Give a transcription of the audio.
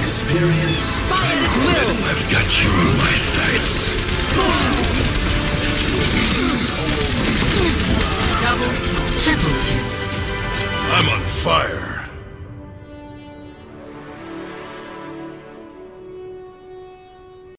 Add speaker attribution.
Speaker 1: experience.
Speaker 2: Fire at will!
Speaker 3: I've got you in my sights.